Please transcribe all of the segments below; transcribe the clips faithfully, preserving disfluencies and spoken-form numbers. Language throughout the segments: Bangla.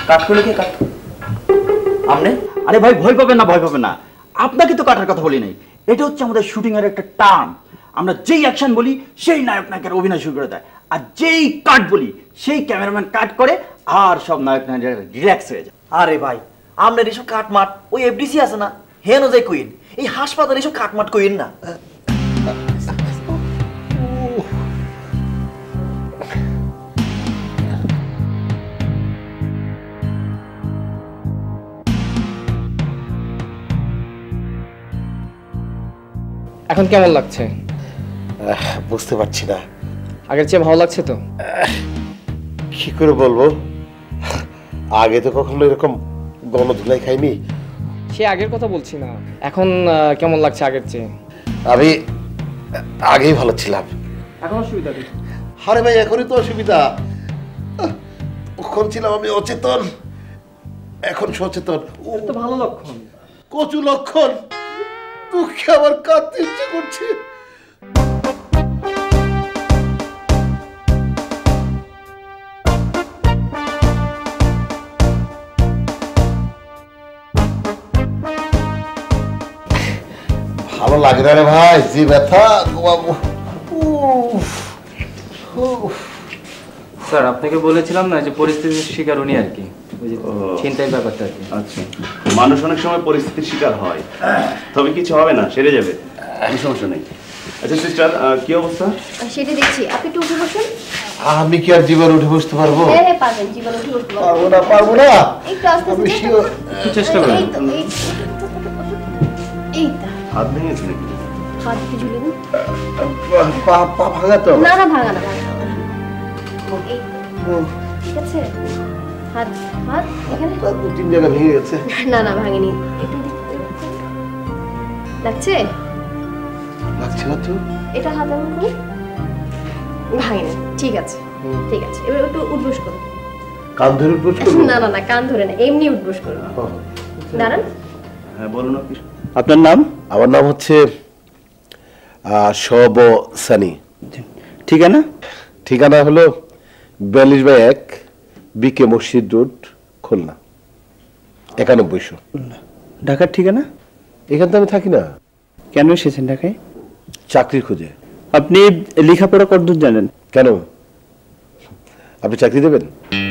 কাট করলে কে কাট? আপনি? আরে ভাই ভয় পাবেন না, ভয় পাবেন না, আপনাকে তো কাটার কথা বলি নাই। এটা হচ্ছে আমাদের শুটিং এর একটা টার্ম। আমরা যেই অ্যাকশন বলি সেই নায়ক নায়কের অভিনয় শুরু করে দেয়, আর যেই কাট বলি সেই ক্যামেরাম্যান কাট করে, আর সব নায়ক নায়ক রিল্যাক্স হয়ে যায়। আরে ভাই আপনার এসব কাটমাট ওই এফডিসি আছে না, হেন যাই কইন, এই হাসপাতালে এসব কাটমাট কইন না। এখন কেমন লাগছে? বুঝতে পারছি না। আগের চেয়ে ভালো লাগছে তো? কি করে বলবো, আগে তো কখনো এরকম গণধুলাই খাইনি। সে আগের কথা বলছি না, এখন কেমন লাগছে আগের চেয়ে? আমি আগেই ভালো ছিলাম। এখন অসুবিধা কি? আরে ভাই এখনই তো অসুবিধা। কখন ছিলাম আমি অচেতন, এখন সচেতন। তো ভালো লক্ষণ। কচু লক্ষণ। দুঃখে আমার কাঁদতে ইচ্ছে করছে। ভালো লাগে না রে ভাই, যে ব্যথা ঘুমাবো। স্যার আপনাকে বলেছিলাম না যে পরিস্থিতির শিকার উনি আর কি, চিন্তার ব্যাপারটা আর কি। আচ্ছা, মানুষ অনেক সময় পরিস্থিতির শিকার হয়, তবে কিছু হবে না, সেরে যাবে, কোনো সমস্যা নেই। আচ্ছা সিস্টার, কি অবস্থা? সেটা দেখছি, আপনি একটু উঠে বসুন। আমি কি আর জীবন উঠে বসতে পারবো? হ্যাঁ হ্যাঁ পারবেন, জীবন উঠে বসতে পারবো না, পারবো না। একটু আস্তে আস্তে একটু চেষ্টা করুন। এই তো হাত ভেঙেছে নাকি? হাত একটু ঝুলে দিন। পা পা ভাঙা তো? না না ভাঙা না, ভাঙা না। এই তো, ঠিক আছে। হাত হাত এখানে দু তিন জায়গা ভেঙে গেছে। না না ভাঙেনি। একটু লাগছে? লাগছে না তো? এটা হাত এমন করে ভাঙেনি, ঠিক আছে ঠিক আছে। এবার একটু উঠবস করুন। কান ধরে উঠবস করুন? না না না কান ধরে না, এমনি উঠবস করুন। দাঁড়ান। হ্যাঁ বলুন। আপনি আপনার নাম? আমার নাম হচ্ছে শব সানি। ঠিকানা? ঠিকানা হলো বিয়াল্লিশ বাই এক বিকে মসজিদ রোড, খুলনা, একানব্বইশো। ঢাকার ঠিকানা? এখানে তো আমি থাকি না। কেন এসেছেন ঢাকায়? চাকরির খোঁজে। আপনি লেখাপড়া কতদূর জানেন? কেন, আপনি চাকরি দেবেন?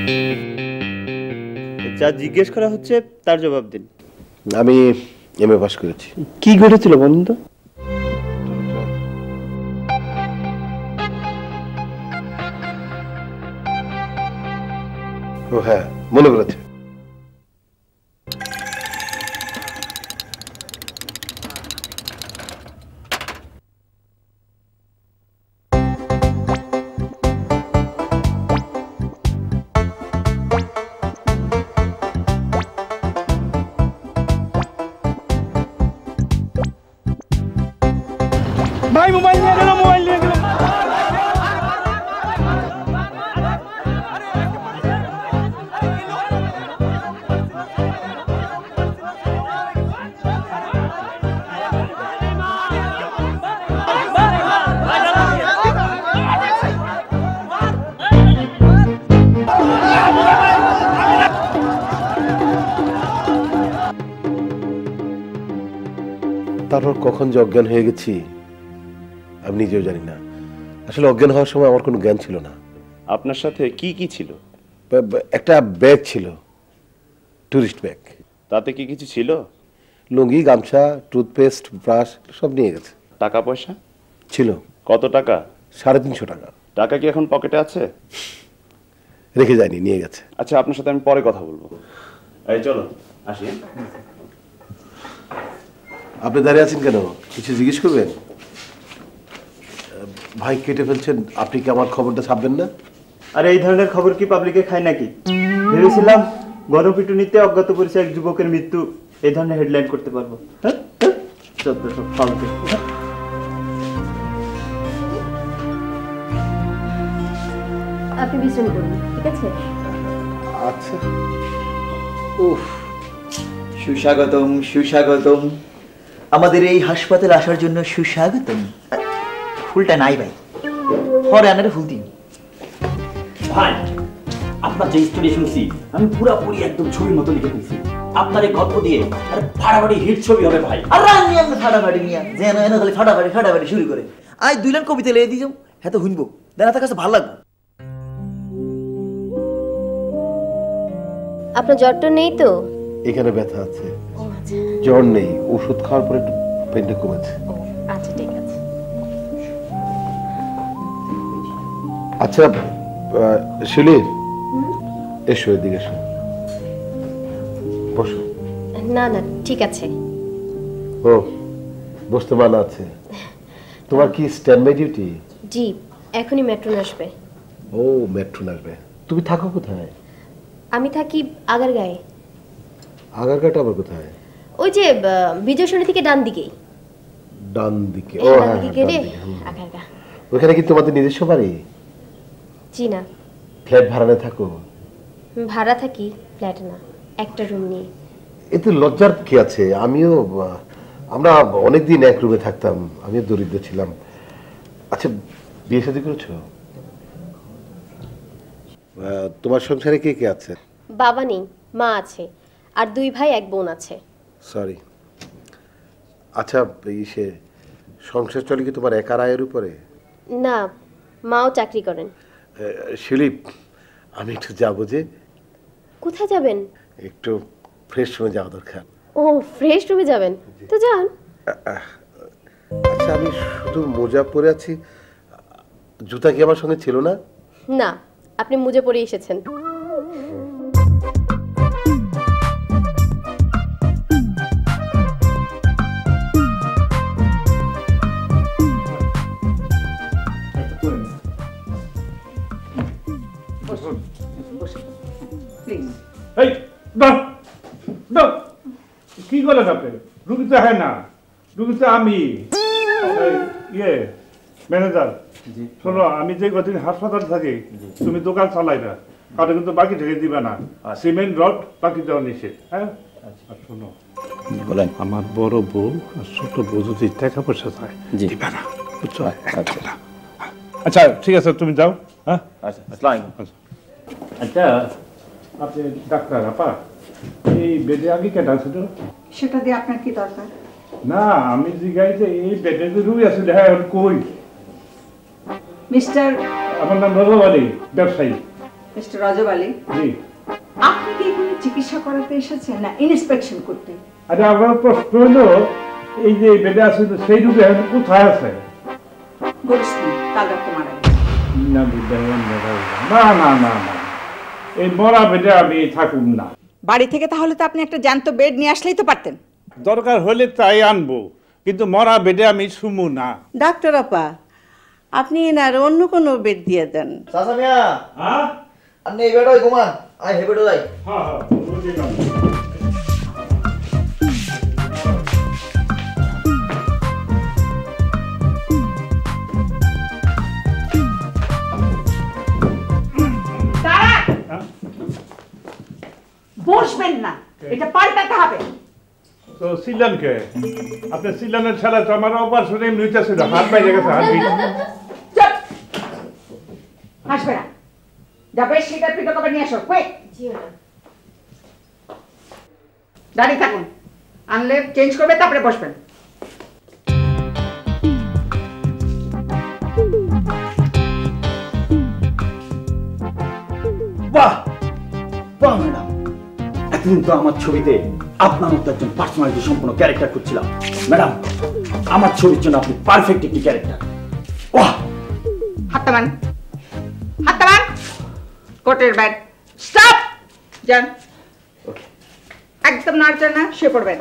যা জিজ্ঞেস করা হচ্ছে তার জবাব দিন। আমি এম এ পাস করেছি। কি ঘটেছিল বলুন তো? ও হ্যাঁ, মনে করেছে। ভাই মোবাইল নিয়ে গেল, মোবাইল নিয়ে গেল। তারপর কখন যে অজ্ঞান হয়ে গেছি আমি নিজেও জানি না। আসলে অজ্ঞান হওয়ার সময় আমার কোনো জ্ঞান ছিল না। আপনার সাথে কি কি ছিল? একটা ব্যাগ ছিল, টুরিস্ট ব্যাগ। তাতে কি কিছু ছিল? লুঙ্গি, গামছা, টুথপেস্ট, ব্রাশ সব নিয়ে গেছে। টাকা পয়সা ছিল। কত টাকা? সাড়ে তিনশো টাকা। টাকা কি এখন পকেটে আছে? রেখে যায়নি, নিয়ে গেছে। আচ্ছা আপনার সাথে আমি পরে কথা বলবো। এই চলো আসি। আপনি দাঁড়িয়ে আছেন কেন, কিছু জিজ্ঞেস করবেন? ভাই কেটে ফেলছেন, আপনি কি আমার খবরটা ছাপবেন না? আরে এই ধরনের খবর কি পাবলিকে খায় নাকি? ভেবেছিলাম গণপিটুনিতে অজ্ঞাত পরিচয় এক যুবকের মৃত্যু, এই ধরনের হেডলাইন করতে পারবো। আপনি বিশ্রাম করুন, ঠিক আছে? আচ্ছা। উফ, সুস্বাগতম সুস্বাগতম, আমাদের এই হাসপাতালে আসার জন্য সুস্বাগতম। ফুলটা নাই ভাই, হরে আনারে ফুল দিন ভাই আপনার যে স্টোরি শুনছি আমি পুরাপুরি একদম ছবির মতো লিখে ফেলছি। আপনার এই গল্প দিয়ে আরে ফাটাফাটি হিট ছবি হবে ভাই। আর রানি আমি ফাটাফাটি নিয়া যেন এনে খালি ফাটাফাটি ফাটাফাটি শুরু করে আজ দুই লাইন কবিতা লিখে দিয়েছ, হ্যাঁ তো শুনবো দেন তার কাছে ভালো লাগবে। আপনার জ্বরটা নেই তো? এখানে ব্যথা আছে, জ্বর নেই, ওষুধ খাওয়ার পরে একটু পেনটা কমেছে। আচ্ছা ঠিক আছে। আচ্ছা শিলি, এসো এদিকে এসো, বসো। না না ঠিক আছে। ও বসতে মানা আছে। তোমার কি স্ট্যান্ড বাই ডিউটি? জি, এখনই মেট্রো আসবে। ও মেট্রো আসবে। তুমি থাকো কোথায়? আমি থাকি আগারগাঁয়ে। আগারগাঁটা আবার কোথায়? ওই যে বিজয় সরণি থেকে ডান দিকেই। ডান দিকে? ও ডান হ্যাঁ, দিকে ডান গেলে দিকে, হুম। আগারগাঁ। ওখানে কি তোমাদের নিজস্ব বাড়ি? জি না, ফ্ল্যাট ভাড়া নিয়ে থাকো? ভাড়া থাকি, ফ্ল্যাটে না, একটা রুম নিয়ে। এতে লজ্জার কি আছে? আমিও আহ, আমরা অনেকদিন এক রুমে থাকতাম, আমিও দরিদ্র ছিলাম। আচ্ছা বিয়ে শাদী করেছো? তোমার সংসারে কে কে আছে? বাবা নেই, মা আছে, আর দুই ভাই এক বোন আছে। সরি। আচ্ছা সে সংসার চলে কি তোমার একার আয়ের উপরে? না, মাও চাকরি করেন। শিলিপ, আমি একটু যাবো যে। কোথায় যাবেন? একটু ফ্রেশ রুমে যাওয়া দরকার। ও ফ্রেশ রুমে যাবেন, তো যান। আচ্ছা আমি শুধু মোজা পরে আছি, জুতা কি আমার সঙ্গে ছিল না? না, আপনি মুজে পরে এসেছেন। এই দাও দাও, কি করলেন আপনি? রুগী তো হয় না, রুগী তো আমি। এই, ইয়ে ম্যানেজার, শোনো, আমি যে কদিন হাসপাতাল থাকি তুমি দোকান চালাই না, কারো কিন্তু বাকি ঢেকে দিবে না। সিমেন্ট রড বাকি দেওয়া নিষেধ। হ্যাঁ আর শোনো, বলেন। আমার বড় বউ আর ছোট বউ যদি টাকা পয়সা চায় দিবে না, বুঝছো? একদম না। আচ্ছা ঠিক আছে, তুমি যাও। হ্যাঁ আচ্ছা, আসসালামু আলাইকুম। আচ্ছা আপনি ডাক্তার আপা, এই বেডে আগে কেটে আছে তো? সেটা দিয়ে আপনার কি দরকার? না আমি জিজ্ঞাসা যে এই বেডে যে রুগী আছে, হ্যাঁ কই? মিস্টার আমার নাম রজব আলী, ব্যবসায়ী। মিস্টার রজব আলী, জি। আপনি কি এখানে চিকিৎসা করাতে এসেছেন না ইন্সপেকশন করতে? আরে আমার প্রশ্ন হলো, এই যে বেডে আছে সেই রুগী এখন কোথায় আছে? গোরস্থান, কাল রাতে মারা গেছে। না না না না না, এই মরা বেডে আমি থাকুন না। বাড়ি থেকে তাহলে তো আপনি একটা জ্যান্ত বেড নিয়ে আসলেই তো পারতেন। দরকার হলে তাই আনবো, কিন্তু মরা বেডে আমি শুমু না। ডাক্তার আপা, আপনি এনার অন্য কোনো বেড দিয়ে দেন। চাচা মিয়া, হ্যাঁ আপনি এই বেডাই ঘুমান, আই হে বেডো যাই। হ্যাঁ হ্যাঁ বুঝলাম। বসবেন না, এটা পাল্টাতে হবে। তো সিলান কে? আপনি সিলানের ছাড়া তো আমার অপারেশন এমনি হইতেছিল, হাত বাইরে গেছে, হাত ভিজে। চুপ! হাসবে না, যাবে সেটা পিটো করে নিয়ে আসো। কুইক! জি ম্যাডাম। দাঁড়িয়ে থাকুন, আনলে চেঞ্জ করবে, তারপরে বসবেন। বাহ বাহ ম্যাডাম, এতদিন তো আমার ছবিতে আপনার মতো একজন পার্সোনালিটি সম্পূর্ণ ক্যারেক্টার করছিলাম। ম্যাডাম, আমার ছবির জন্য আপনি পারফেক্ট একটি ক্যারেক্টার। বাহ! হাতটা মান, হাতটা মান। কোটের ব্যাট স্টপ। যান, একদম নাড়ছেন না, শুয়ে পড়বেন।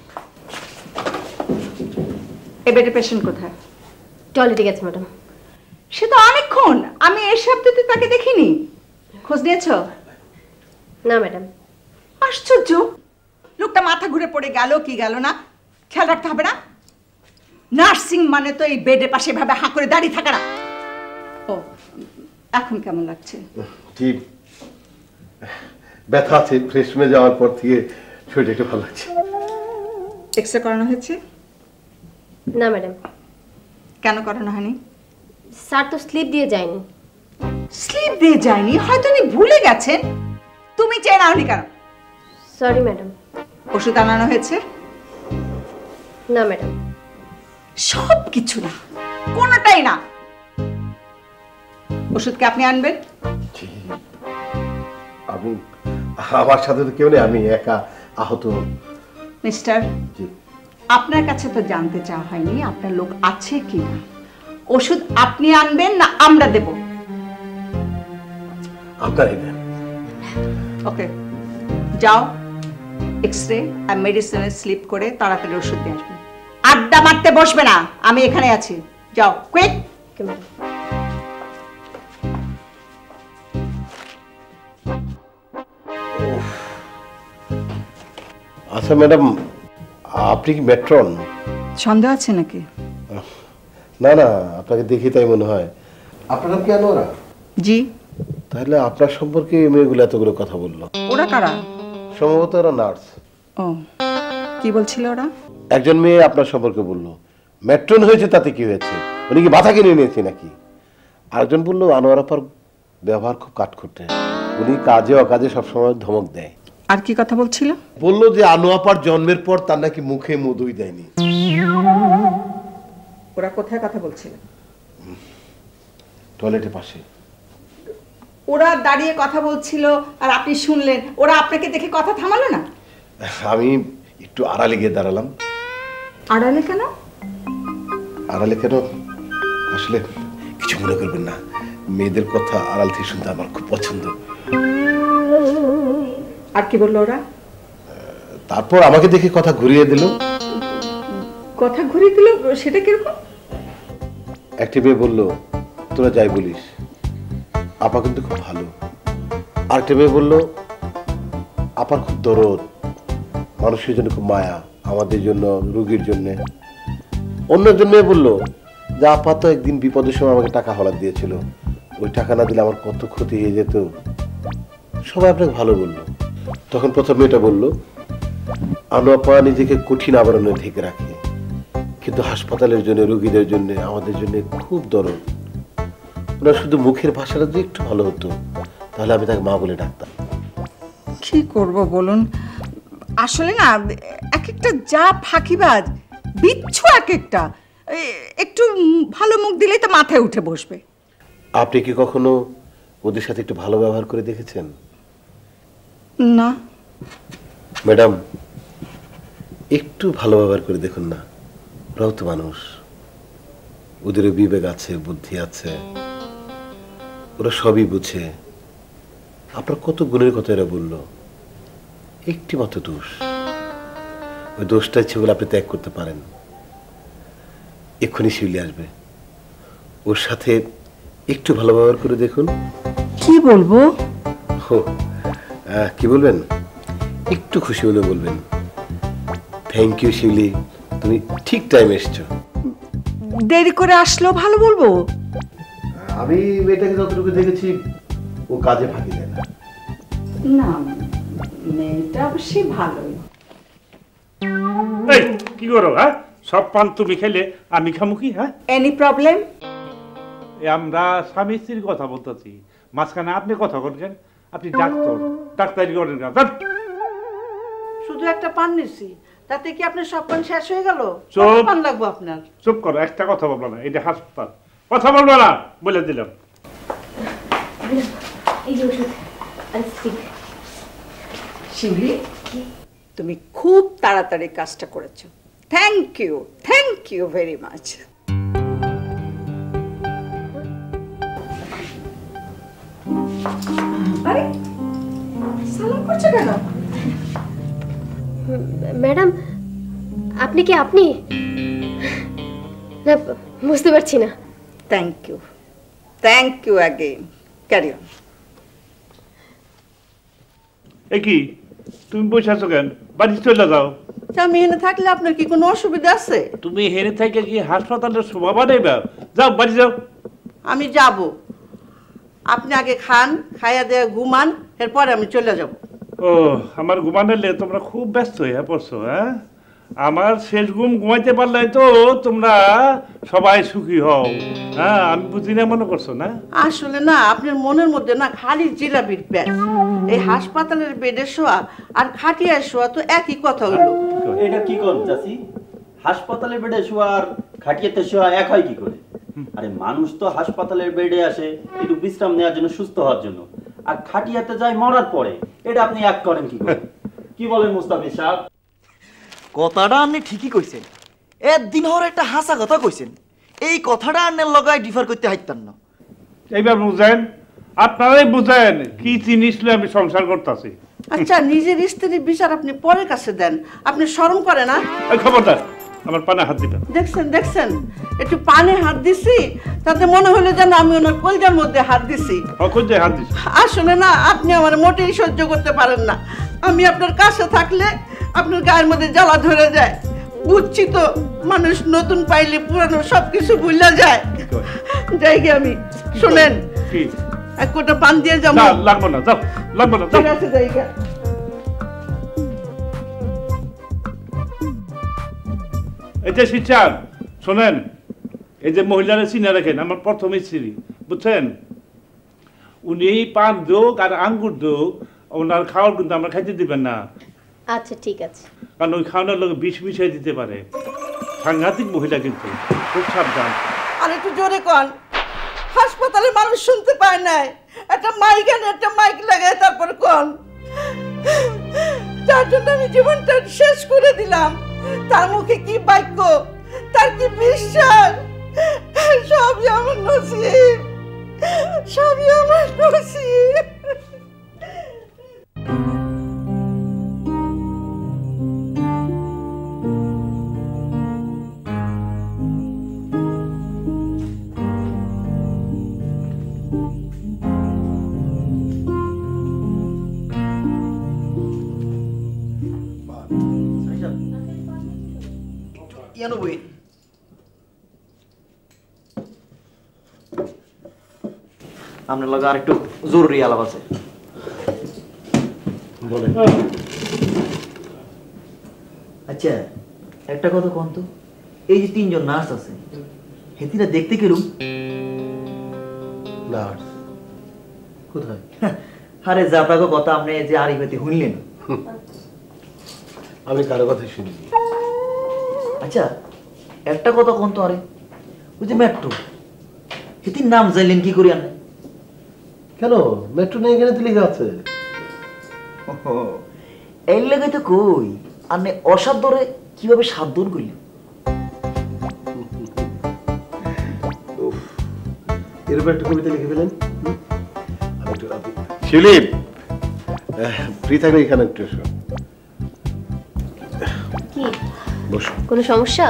এ বেডে পেশেন্ট কোথায়? টয়লেটে গেছে ম্যাডাম। সে তো অনেকক্ষণ, আমি এই সপ্তাহে তাকে দেখিনি। খোঁজ নিয়েছো? না ম্যাডাম। আশ্চর্য, লোকটা মাথা ঘুরে পড়ে গেল কি গেল না, খেয়াল রাখতে হবে না? নার্সিং মানে তো এই বেডের পাশে ভাবে হাঁ করে দাঁড়িয়ে থাকা না। ও, এখন কেমন লাগছে? ঠিক ব্যথা আছে, ফ্রেশ রুমে যাওয়ার পর থেকে শরীরটা একটু ভালো লাগছে। এক্সরে করানো হয়েছে? না ম্যাডাম। কেন করানো হয়নি? স্যার তো স্লিপ দিয়ে যায়নি। স্লিপ দিয়ে যায়নি, হয়তো উনি ভুলে গেছেন। তুমি চেয়ে নাওনি কেন? Sorry madam. ওষুধ আনানো হয়েছে? না ম্যাডাম। সব কিছু না, কোনোটাই না। ওষুধকে আপনি আনবেন? আমি আমার সাথে তো কেউ নেই, আমি একা আহত। মিস্টার, আপনার কাছে তো জানতে চাওয়া হয়নি আপনার লোক আছে কি না। ওষুধ আপনি আনবেন না আমরা দেব? আপনারই দেন। ওকে, যাও এক্সরে আর মেডিসিনের স্লিপ করে তাড়াতাড়ি ওষুধ দিয়ে আসবেন। আড্ডা মারতে বসবে না, আমি এখানে আছি। যাও কুইক। আচ্ছা ম্যাডাম, আপনি কি মেট্রন? সন্দেহ আছে নাকি? না না, আপনাকে দেখি তাই মনে হয়। আপনার নাম কি আনোয়ারা? জি। তাহলে আপনার সম্পর্কে এই মেয়েগুলো এতগুলো কথা বললো। ওরা কারা? সম্ভবত ওরা নার্স। ও, কি বলছিল ওরা? একজন মেয়ে আপনার সম্পর্কে বললো মেট্রন হয়েছে তাতে কি হয়েছে, উনি কি মাথা কিনে নিয়েছে নাকি। আরেকজন বললো আনোয়ারা পার ব্যবহার খুব কাঠখোট্টে, উনি কাজে অকাজে সবসময় ধমক দেয়। আর কি কথা বলছিল? বললো যে আনোয়াপার জন্মের পর তার নাকি মুখে মধুই দেয়নি। ওরা কোথায় কথা বলছিল? টয়লেটের পাশে। ওরা দাঁড়িয়ে কথা বলছিল আর আপনি শুনলেন, ওরা আপনাকে দেখে কথা থামালো না? আমি একটু আড়ালে গিয়ে দাঁড়ালাম। আড়ালে কেন? আড়ালে কেন আসলে কিছু মনে করবেন না, মেয়েদের কথা আড়াল থেকে শুনতে আমার খুব পছন্দ। আর কি বললো ওরা? তারপর আমাকে দেখে কথা ঘুরিয়ে দিল। কথা ঘুরিয়ে দিল সেটা কিরকম? একটি মেয়ে বললো তোরা যাই বলিস, আপা কিন্তু খুব ভালো। আরেকটা মেয়ে বললো আপার খুব দরদ, মানুষের জন্য খুব মায়া, আমাদের জন্য, রোগীর জন্য। অন্য একজন মেয়ে বললো যে আপা তো একদিন বিপদের সময় আমাকে টাকা হলাদ দিয়েছিল, ওই টাকা না দিলে আমার কত ক্ষতি হয়ে যেত। সবাই আপনাকে ভালো বললো। তখন প্রথম মেয়েটা বললো আনোয়াপা নিজেকে কঠিন আবরণে ঢেকে রাখে, কিন্তু হাসপাতালের জন্য, রোগীদের জন্য, আমাদের জন্য খুব দরদ। ওনার শুধু মুখের ভাষাটা যদি একটু ভালো হতো তাহলে আমি তাকে মা বলে ডাকতাম। কি করব বলুন, আসলে না এক একটা যা ফাঁকিবাজ, বিচ্ছু এক একটা। একটু ভালো মুখ দিলেই তো মাথায় উঠে বসবে। আপনি কি কখনো ওদের সাথে একটু ভালো ব্যবহার করে দেখেছেন? না ম্যাডাম, একটু ভালো ব্যবহার করে দেখুন না, ওরাও তো মানুষ, ওদেরও বিবেক আছে, বুদ্ধি আছে, ওরা সবই বুঝে। আপনার কত গুণের কথা এরা বললো, একটি মাত্র দোষ, ওই দোষটা ইচ্ছে বলে আপনি ত্যাগ করতে পারেন। এক্ষুনি শিউলি আসবে, ওর সাথে একটু ভালো ব্যবহার করে দেখুন। কি বলবো? ও কি বলবেন? একটু খুশি হলে বলবেন থ্যাংক ইউ শিউলি, তুমি ঠিক টাইমে এসছো। দেরি করে আসলেও ভালো বলবো? আমি মেয়েটাকে যতটুকু দেখেছি ও কাজে ফাঁকি দেয় না। না, মেয়েটা অবশ্যই ভালোই। এই কি করো? হ্যাঁ, সব পান তুমি খেলে আমি খামু কি? হ্যাঁ, এনি প্রবলেম? আমরা স্বামী স্ত্রীর কথা বলতেছি, মাঝখানে আপনি কথা করছেন। আপনি ডাক্তার, ডাক্তারি করেন না। শুধু একটা পান নিছি, তাতে কি আপনার সব পান শেষ হয়ে গেল? চুপ। পান লাগবো আপনার? চুপ করো, একটা কথা বলবো না, এটা হাসপাতাল, কথা বলবো না বলে দিলাম। শিউলি, তুমি খুব তাড়াতাড়ি কাজটা করেছো। Thank you, thank you very much. আরে সালাম করছো কেন? ম্যাডাম, আপনি কি আপনি? না, বুঝতে পারছি না। Thank you, thank you again. Carry on. এ কি তুমি বসে আছো কেন? বাড়ি চলে যাও। আমি এখানে থাকলে আপনার কি কোনো অসুবিধা আছে? তুমি হেরে থেকে কি হাসপাতালের শোভা বানাইবা? যাও বাড়ি যাও। আমি যাব, আপনি আগে খান, খাইয়া দেয়া ঘুমান, এরপরে আমি চলে যাব। ও, আমার ঘুমানোলে তোমরা খুব ব্যস্ত হয়ে পড়ছো। হ্যাঁ, আমার শেষ ঘুম ঘুমাইতে পারলে তো তোমরা সবাই সুখী হও। হ্যাঁ আমি বুঝি না মনে করছো না? আসলে না আপনার মনের মধ্যে না খালি জিলাপির প্যাচ। এই হাসপাতালের বেডে শোয়া আর খাটিয়ায় শোয়া তো একই কথা হলো। এটা কি করুন চাচি? হাসপাতালের বেডে শোয়া আর খাটিয়াতে শোয়া এক হয় কি করে? আরে মানুষ তো হাসপাতালের বেডে আসে একটু বিশ্রাম নেওয়ার জন্য, সুস্থ হওয়ার জন্য, আর খাটিয়াতে যায় মরার পরে। এটা আপনি এক করেন কি করে? কি বলেন মুস্তাফিজ সাহেব? কথাটা আপনি ঠিকই কইছেন, একদিন হর একটা হাসা কথা কইছেন। এই কথাটা আন্নের লগায় ডিফার করতে হাইতাম না। এইবার বুঝেন, আপনারাই বুঝেন কি জিনিস লইয়া আমি সংসার করতেছি। আচ্ছা নিজের স্ত্রীর বিচার আপনি পরের কাছে দেন, আপনি শরম করে না? এই খবরদার আমার পানে হাত দিবেন। দেখছেন দেখছেন একটু পানে হাত দিছি, তাতে মনে হলো যেন আমি ওনার কলজার মধ্যে হাত দিছি। কলজায় হাত দিছি? আসলে না আপনি আমার মোটেই সহ্য করতে পারেন না। আমি আপনার কাছে থাকলে আপনার গায়ের মধ্যে জ্বালা ধরে যায়। বুঝছি তো, মানুষ নতুন পাইলে পুরানো সবকিছু ভুলে যায়। যাই গে আমি, শোনেন এক কোটা পান দিয়ে যাবো। না লাগবো না, যাও লাগবো না, ঠিক আছে যাই গে। এই যে শিচার শোনেন, এই যে মহিলারা চিনে রাখেন, আমার প্রথম স্ত্রী, বুঝছেন? উনি পান দোক আর আঙ্গুর দোক ওনার খাওয়ার কিন্তু আমরা খাইতে দিবেন না। আচ্ছা ঠিক আছে। কারণ ওই খাওয়ানোর লোক বিষ মিশাই দিতে পারে। সাংঘাতিক মহিলা কিন্তু, খুব সাবধান। আর একটু জোরে কন, হাসপাতালে মানুষ শুনতে পায় নাই। একটা মাইক আনে, একটা মাইক লাগায় তারপর কন। যার জন্য আমি জীবনটা শেষ করে দিলাম, তার মুখে কি বাক্য, তার কি বিশ্বাস, সবই আমার নসিব, সবই আমার নসিব। ইয়ানো বই আপনার লগে আর একটু জরুরি আলাপ আছে। বলেন। আচ্ছা একটা কথা কোন তো, এই যে তিনজন নার্স আছে হেতিরা দেখতে কেরুম? নার্স কোথায়? আরে যাপাগো কথা আপনি যে আরিফাতে শুনলেন। আমি কারো কথা শুনি। আচ্ছা একটা কথা কোন তো, আরে ওই যে মেট্রো হেতির নাম জানলেন কি করি আনে? কেন মেট্রো নেই এখানে তো লেখা আছে। এই লেগে তো কই আনে অসাধ্যরে কিভাবে সাধন করলেন? এরকম একটা কবিতা লিখে ফেলেন। শিলিপ ফ্রি থাকলে এখানে একটু এসো। কি বসো। কোনো সমস্যা?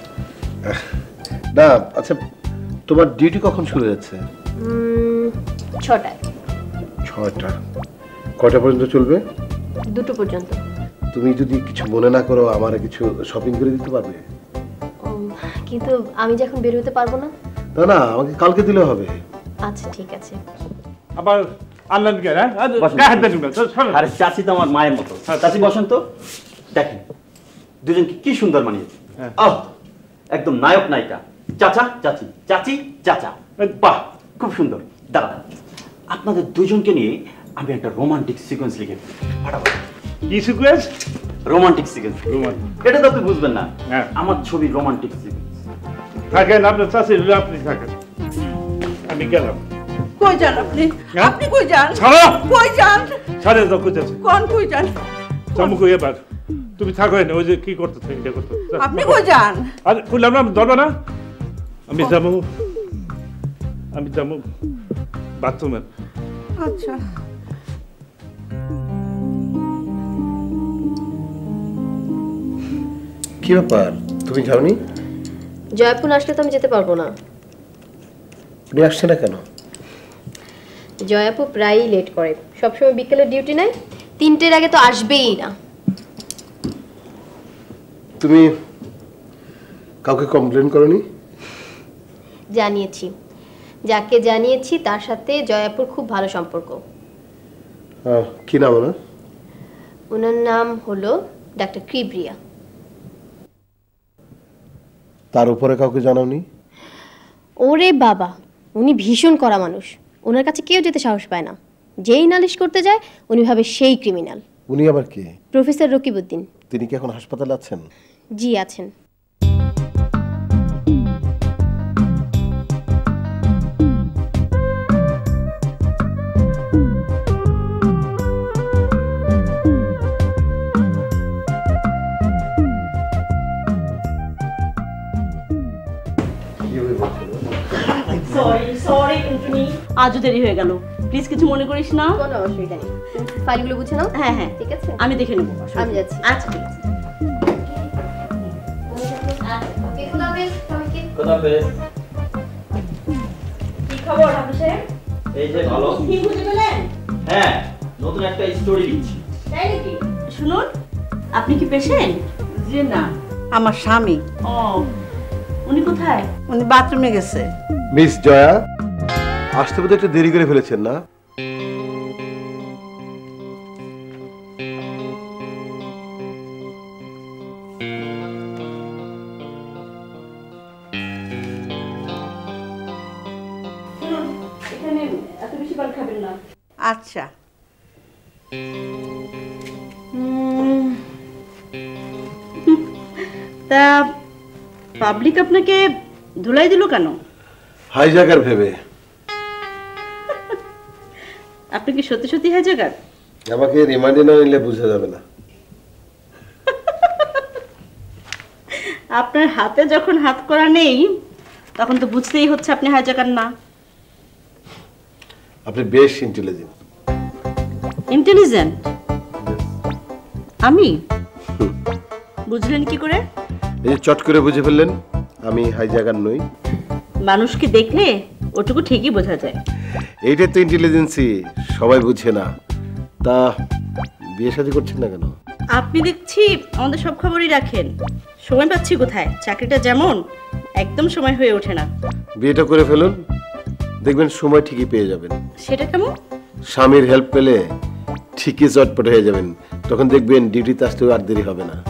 না আচ্ছা তোমার ডিউটি কখন শুরু হচ্ছে? উম, ছটায়। ছয়টা। কয়টা পর্যন্ত চলবে? দুটো পর্যন্ত। তুমি যদি কিছু মনে না করো আমার কিছু শপিং করে দিতে পারবে? উম, কিন্তু আমি যখন বের হতে পারবো না। না না আমাকে কালকে দিলে হবে। আচ্ছা ঠিক আছে। আবার আনলেন কে? আরে চাচি তো আমার মায়ের মতো। চাচি বসেন তো, দেখেন দুজনকে কি সুন্দর মানিয়েছে। আহ একদম নায়ক নায়িকা, চাচা চাচি, চাচি চাচা, বাহ খুব সুন্দর। দাঁড়া, আপনাদের দুজনকে নিয়ে আমি একটা রোমান্টিক সিকোয়েন্স লিখে ফেলি। কি সিকোয়েন্স? Romantic sequence. এটা তো আপনি বুঝবেন না, আমার ছবি রোমান্টিক সিকোয়েন্স। থাকেন আপনার চাচি, আপনি থাকেন, আমি গেলাম। কই যান আপনি? আপনি কই যান? ছাড়ো। কই যান? ছাড়ে দাও, কই যাচ্ছে? কোন কই যান? চমু কই এবার? তুমি থাকো না, ওই যে কি করতেছ এটা করতে। আপনি কই যান? আরে কইলাম না ধরবে না। আমি যাবো, আমি যাবো বাথরুমে। আচ্ছা কি ব্যাপার তুমি যাওনি? জয়পুর আসলে তো আমি যেতে পারবো না। তুমি আসছে না কেন? জয়াপু প্রায়ই লেট করে, সবসময় বিকেলের ডিউটি নেয়, তিনটের আগে তো আসবেই না। তুমি কাউকে কমপ্লেন করনি? জানিয়েছি, যাকে জানিয়েছি তার সাথে জয়াপুর খুব ভালো সম্পর্ক। কি নাম ওনার? ওনার নাম হলো ডাক্তার ক্রিব্রিয়া। তার উপরে কাউকে জানাওনি? ওরে বাবা, উনি ভীষণ কড়া মানুষ, ওনার কাছে কেউ যেতে সাহস পায় না। যেই নালিশ করতে যায় উনি ভাবে সেই ক্রিমিনাল। উনি আবার কে? প্রফেসর রকিবউদ্দিন। তিনি কি এখন হাসপাতালে আছেন? জি আছেন। সরি সরি টুনটুনি, আজও দেরি হয়ে গেল, প্লিজ কিছু মনে করিস না। কোনো অসুবিধা নেই, ফাইলগুলো বুঝে নাও। হ্যাঁ হ্যাঁ ঠিক আছে, আমি দেখে নেবো। আমি যাচ্ছি। আচ্ছা ঠিক আছে। কি খবর হাফিজ সাহেব? এই যে ভালো। কি বুঝে পেলেন? হ্যাঁ, নতুন একটা স্টোরি লিখছি। তাই নাকি? শুনুন, আপনি কি পেশেন্ট? যে না, আমার স্বামী। ও, উনি কোথায়? উনি বাথরুমে গেছে। মিস জয়া, আসতে বোধহয় একটু দেরি করে ফেলেছেন না? শুনুন, এখানে এত বেশি পান খাবেন না। আচ্ছা। উম, তা পাবলিক আপনাকে ধুলাই দিল কেন? হাইজাকার ভেবে। আপনি কি সত্যি সত্যি হাইজাকার? আমাকে রিমান্ডে না নিলে বোঝা যাবে না। আপনার হাতে যখন হাত করা নেই তখন তো বুঝতেই হচ্ছে আপনি হাইজাকার না। আপনি বেশ ইন্টেলিজেন্ট। ইন্টেলিজেন্ট? আমি? বুঝলেন কি করে? এই যে চট করে বুঝে ফেললেন আমি হাইজাকার নই। মানুষকে দেখলে ওটুকু ঠিকই বোঝা যায়। এইটাই তো ইন্টেলিজেন্সি, সবাই বুঝে না। তা বিয়ে শাদী করছেন না কেন? আপনি দেখছি আমাদের সব খবরই রাখেন, সময় পাচ্ছি কোথায়? চাকরিটা যেমন একদম সময় হয়ে ওঠে না। বিয়েটা করে ফেলুন, দেখবেন সময় ঠিকই পেয়ে যাবেন। সেটা কেমন? স্বামীর হেল্প পেলে ঠিকই চটপট হয়ে যাবেন, তখন দেখবেন ডিউটিতে আসতেও আর দেরি হবে না।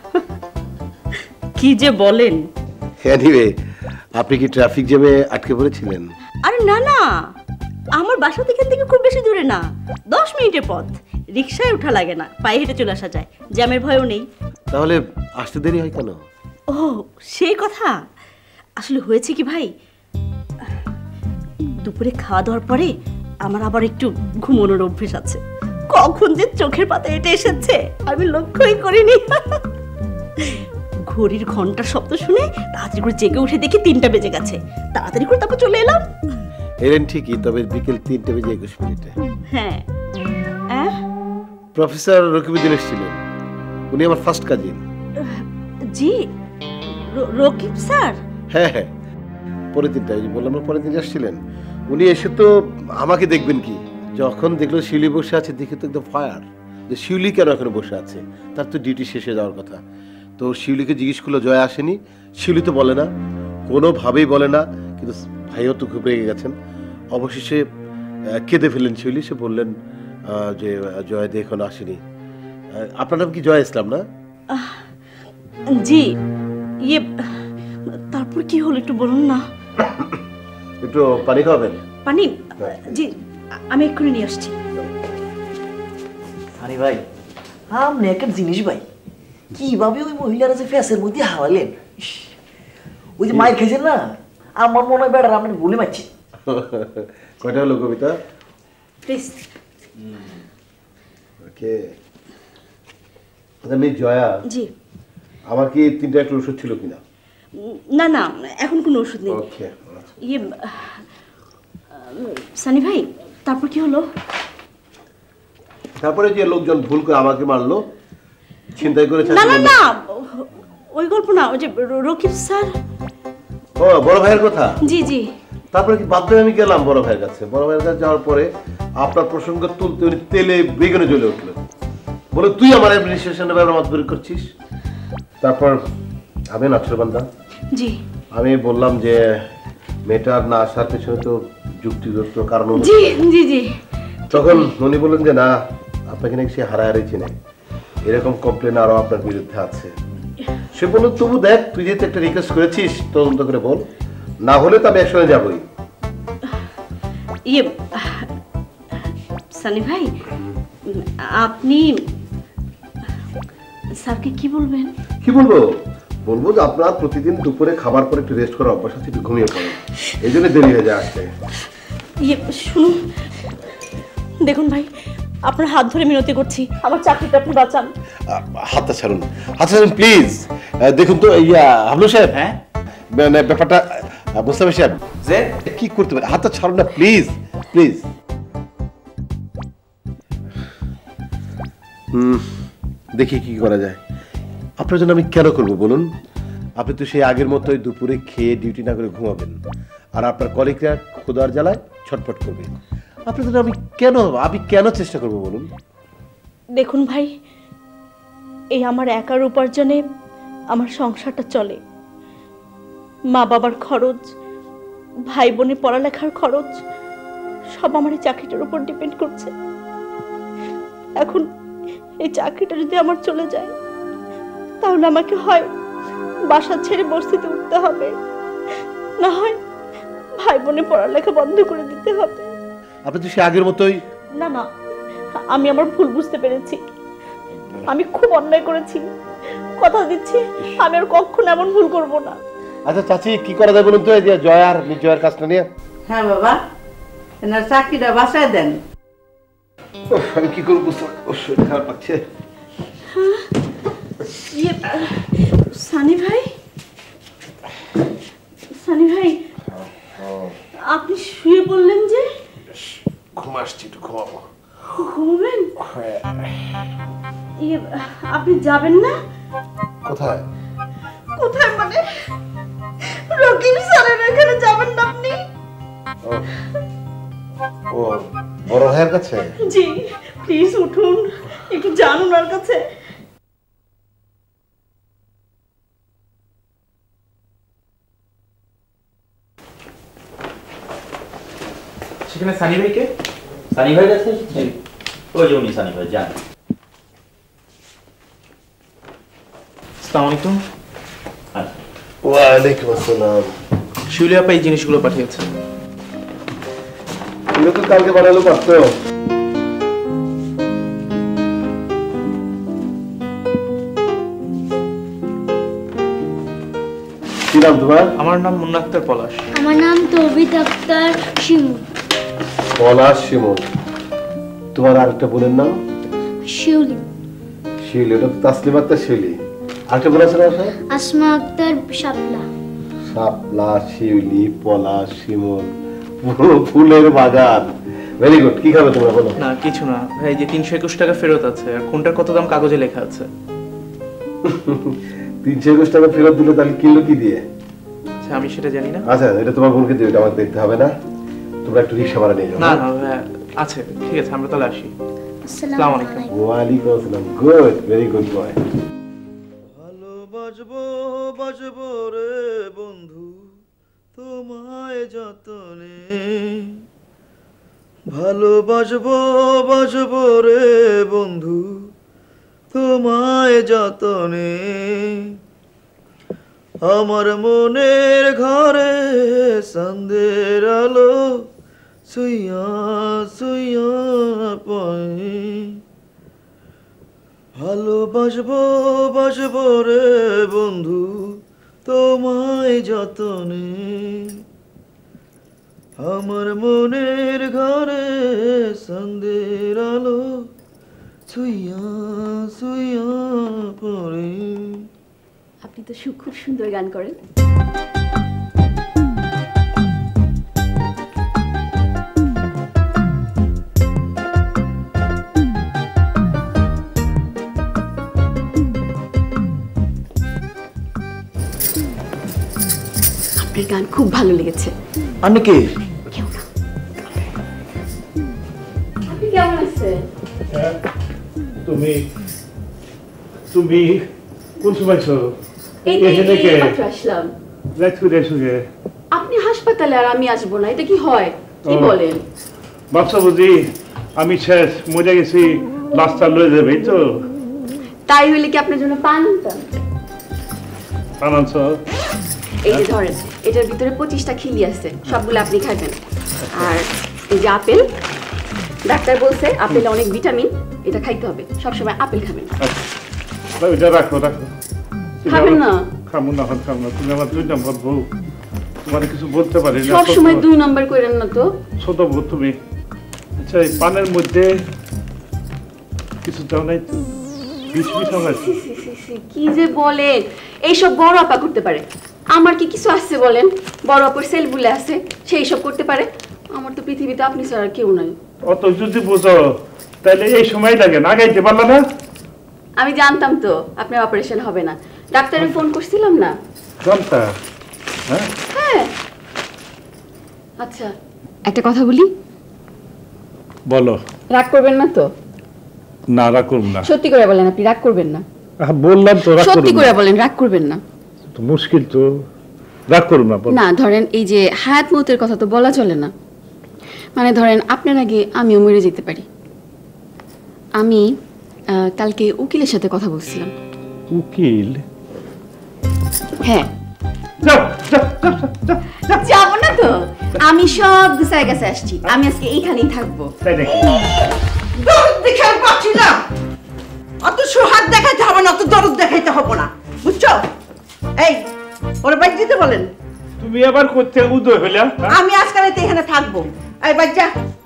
কি যে বলেন। এনিওয়ে, আপনি কি ট্রাফিক জ্যামে আটকে পড়েছিলেন? আরে না না, আমার বাসা এখান থেকে খুব বেশি দূরে না, দশ মিনিটের পথ। রিক্সায় ওঠা লাগে না, পায়ে হেঁটে চলে আসা যায়, জ্যামের ভয়ও নেই। তাহলে আসতে দেরি হয় কেন? ও সেই কথা, আসলে হয়েছে কি ভাই, দুপুরে খাওয়া দাওয়ার পরে আমার আবার একটু ঘুমানোর অভ্যেস আছে। কখন যে চোখের পাতা এটা এসেছে আমি লক্ষ্যই করিনি। ঘড়ির ঘন্টার শব্দ শুনে তাড়াতাড়ি করে জেগে উঠে দেখি তিনটা বেজে গেছে, তাড়াতাড়ি করে তারপর চলে এলাম। এলেন ঠিকই, তবে বিকেল তিনটে বেজে একুশ মিনিটে। হ্যাঁ। আহ? প্রফেসর রকিবউদ্দিন এসেছিলেন, উনি আমার ফার্স্ট কাজিন। জি, র- রকিব স্যার? হ্যাঁ হ্যাঁ, পরের দিনটা ওই যে বললাম না, পরের দিন আসছিলেন। উনি এসে তো আমাকে দেখবেন কি, যখন দেখলো শিউলি বসে আছে দেখে তো একদম ফায়ার, যে শিউলি কেন এখানে বসে আছে, তার তো ডিউটি শেষে যাওয়ার কথা। তো শিউলিকে জিজ্ঞেস করলো জয়া আসেনি, শিউলি তো বলে না, কোনোভাবেই বলে না, কিন্তু ভাইও তো খুব রেগে গেছেন। অবশেষে আহ, কেঁদে ফেললেন শিউলি, সে বললেন আহ, যে জয়া দিয়ে এখন আসেনি। আহ, আপনার নাম কি জয়া ইসলাম না? জি। ইয়ে, তারপর কি হলো একটু বলুন না। একটু পানি খাবেন? পানি? জি, আমি এক্ষুনি নিয়ে আসছি। আরে ভাই, আপনি একটা জিনিস ভাই, কিভাবে ওই মহিলারা যে ফ্যাসের মধ্যে হাওয়ালেন, ইস, ওই যে মাইর খেয়েছেন না, আমার মনে হয় বেড়ার আপনার বলে মারছি। কয়টা হলো কবিতা? প্লিজ। ওকে। আমি জয়া। জি। আমার কি তিনটা একটা ওষুধ ছিল কিনা? না না, এখন কোনো ওষুধ নেই। ওকে। ইয়ে, সানি ভাই, তারপর কি হলো? তারপরে যে লোকজন ভুল করে আমাকে মারলো, ছিনতাই করে। না না না, ওই গল্প না, ওই যে র- রকিব স্যার। ও বড় ভাইয়ের কথা? জি জি। তারপরে কি বাধ্য হয়ে আমি গেলাম বড় ভাইয়ের কাছে। বড় ভাইয়ের কাছে যাওয়ার পরে আপনার প্রসঙ্গ তুলতে উনি তেলে বেগুনে জ্বলে উঠলেন, বলে তুই আমার অ্যাডমিনিস্ট্রেশনের ব্যাপারে মাতবরি করছিস। তারপর আমি নাছরবান্দা, জি, আমি বললাম যে মেয়েটার না আসার পেছনে তো যুক্তিযুক্ত কারণ। জি জি জি। তখন উনি বললেন যে না, আপনাকে নাকি সে হারাহারি চিনে, এরকম কমপ্লেন আরো আপনার বিরুদ্ধে আছে। সে বলল তবু দেখ, তুই যেহেতু একটা রিকোয়েস্ট করেছিস তদন্ত করে বল, না হলে তো আমি একসঙ্গে যাবই। ইয়ে সানি ভাই, আপনি স্যারকে কি বলবেন? কি বলবো? বলবো যে আপনার প্রতিদিন দুপুরে খাবার পরে একটু রেস্ট করার অভ্যাস আছে, একটু ঘুমিয়ে পড়েন, এই জন্য দেরি হয়ে যায় আসতে। ইয়ে শুনুন, দেখুন ভাই, আপনার হাত ধরে মিনতি করছি, আমার চাকরিটা আপনি বাঁচান। হাতটা ছাড়ুন, হাতটা ছাড়ুন প্লিজ। দেখুন তো ইয়া হামলু সাহেব, হ্যাঁ মানে ব্যাপারটা মুস্তাফা সাহেব যে কি করতে পারে, হাতটা ছাড়ুন না প্লিজ প্লিজ। হুম, দেখি কি করা যায়। আপনার জন্য আমি কেন করবো বলুন? আপনি তো সেই আগের মতোই দুপুরে খেয়ে ডিউটি না করে ঘুমাবেন, আর আপনার কলিগরা ক্ষুধার জ্বালায় ছটফট করবে। আপনার জন্য আমি কেন আমি কেন চেষ্টা করবো বলুন? দেখুন ভাই, এই আমার একার উপার্জনে আমার সংসারটা চলে। মা বাবার খরচ, ভাই বোনের পড়ালেখার খরচ সব আমার এই চাকরিটার উপর ডিপেন্ড করছে। এখন এই চাকরিটা যদি আমার চলে যায়, তাহলে আমাকে হয় বাসা ছেড়ে বস্তিতে উঠতে হবে, না হয় ভাই বোনের পড়ালেখা বন্ধ করে দিতে হবে। আপনি তো সে আগের মতোই। না না, আমি আমার ভুল বুঝতে পেরেছি, আমি খুব অন্যায় করেছি, কথা দিচ্ছি আমি আর কখনো এমন ভুল করব না। আচ্ছা চাচি, কি করা যায় বলুন তো এই যে জয়ার জয়ার কাজটা নিয়ে? হ্যাঁ বাবা, এনার চাকরিটা বাঁচায় দেন। আমি কি করবো, শরীর খারাপ লাগছে। ইয়ে সানি ভাই, সানি ভাই আপনি শুয়ে পড়লেন যে? ঘুম আসছে, একটু ঘুমাবো। ঘুমাবেন? ইয়ে আপনি যাবেন না? কোথায়? কোথায় মানে রকিব স্যারের এখানে যাবেন না আপনি? ও বড় ভাইয়ের কাছে? জি, প্লিজ উঠুন, একটু যান ওনার কাছে। সেখানে সানি ভাইকে? সানি ভাই কাছে? ওই যে উনি সানি ভাই, যান। আসসালামু আলাইকুম। ওয়ালাইকুম আসসালাম। শিউলি আপা এই জিনিসগুলো পাঠিয়েছে। এগুলো তো কালকে বানালো পারতো। কি নাম তোমার? আমার নাম মুন্না আক্তার পলাশ। আমার নাম তৌহিদ আক্তার শিমুল। পলাশ শিমুল। তোমার আরেকটা বোনের নাম? শিউলি। শিউলি, ওটা তো তাসলিমা আক্তার শিউলি। আরেকটা বোন আছে না? আসমা আক্তার শাপলা। শাপলা, শিউলি, পলাশ, শিমুল, পুরো ফুলের বাগান। Very good. কি খাবে তোমরা বলো? না কিছু না ভাই, যে তিনশো একুশ টাকা ফেরত আছে, আর কোনটার কত দাম কাগজে লেখা আছে। তিনশো একুশ টাকা ফেরত দিলে তাহলে কিলো কি দিয়ে? আচ্ছা আমি সেটা জানি না। আচ্ছা এটা তোমার বোনকে দিও, এটা আমাকে দেখতে হবে না। তোমরা একটু রিক্সা ভাড়া নিয়ে যাও। না না ভাই, আছে, ঠিক আছে আমরা তাহলে আসি। আসসালামু আলাইকুম। ওয়ালাইকুম আসসালাম। Good, very good boy. ভালোবাসবো বাসবো রে বন্ধু তোমায় যতনে, ভালোবাসবো বাসবো রে বন্ধু তোমায় যতনে, আমার মনের ঘরে সন্ধ্যের আলো সুইয়া সুইয়া পায়, ভালোবাসবো বাসবো রে বন্ধু তোমায় যতনে, আমার মনের ঘরে সন্ধ্যের আলো সুইয়া সুইয়া পড়ে। আপনি তো খুব সুন্দর গান করেন। আপনার গান খুব ভালো লেগেছে। আপনি কে? আপনি কেমন আছেন? তুমি তুমি কোন সময় আছো? এই এখানে কে? মাত্র আসলাম। রাত করে এসো গে। আপনি হাসপাতালে আর আমি আসবো না, এটা কি হয়? কি বলেন? ভাবছো বুঝি আমি শেষ, মরে গেছি, লাশটা লয়ে যাবে তো। তাই হইলে কি আপনার জন্য পান আনতাম? আনন্দ এই যে ধরেন এটার ভিতরে পঁচিশটা খিলি আছে, সবগুলো আপনি খাবেন। আর এই যে আপেল, ডাক্তার বলছে আপেলে অনেক ভিটামিন, এটা খাইতে হবে, সবসময় আপেল খাবেন। এটা রাখো রাখো। খাবেন না? খাবো না, খাবো না। তুমি আমার দুই নম্বর বউ, তোমার কিছু বলতে পারি না। সব সময় দুই নাম্বার করেন না তো। ছোট বউ তুমি। আচ্ছা এই পানের মধ্যে কিছু দাও নাই তো? বিষ মিশাও নাই তো? কি যে বলেন, এইসব বড় আপা করতে পারে, আমার কি কিছু আছে বলেন? বড় আপার সেল বলে আছে, সেই সব করতে পারে। আমার তো পৃথিবীতে আপনি ছাড়া কেউ নাই। অত যদি বোঝো তাহলে এই সময় লাগে না, আগাইতে পারলো না? আমি জানতাম তো আপনার অপারেশন হবে না, ডাক্তারের ফোন করছিলাম না। জানতা? হ্যাঁ হ্যাঁ। আচ্ছা একটা কথা বলি। বলো। রাগ করবেন না তো? না রাগ করব না। সত্যি করে বলেন, আপনি রাগ করবেন না? বললাম তো রাগ করব না। সত্যি করে বলেন, রাগ করবেন না। তো মুশকিল তো, রাগ করব না। না ধরেন এই যে হায়াত মৌতের কথা তো বলা চলে না, মানে ধরেন আপনার আগে আমিও মরে যেতে পারি। আমি কালকে উকিলের সাথে কথা বলছিলাম। উকিল? হ্যাঁ। যাবো না তো, আমি সব গুছায় গেছে আসছি, আমি আজকে এইখানেই থাকবো। দরদ দেখার পাচ্ছি না, অত সুহাগ দেখাইতে হবে না, অত দরদ দেখাইতে হবে না, বুঝছো? এই ওরা বাইক দিতে বলেন। তুমি আবার করতে উদয় হইলা? আমি আজকাল এখানে থাকবো। এই বাচ্চা